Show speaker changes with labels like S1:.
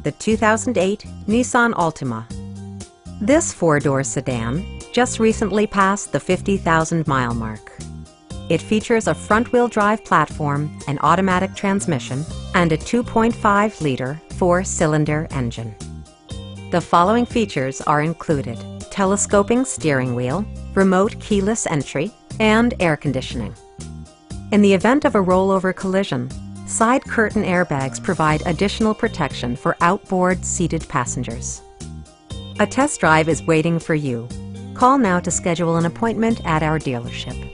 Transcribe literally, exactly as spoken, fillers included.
S1: the two thousand eight Nissan Altima. This four-door sedan just recently passed the fifty thousand mile mark. It features a front-wheel drive platform, an automatic transmission, and a two point five liter four-cylinder engine. The following features are included: telescoping steering wheel, remote keyless entry, and air conditioning. In the event of a rollover collision, side curtain airbags provide additional protection for outboard seated passengers. A test drive is waiting for you. Call now to schedule an appointment at our dealership.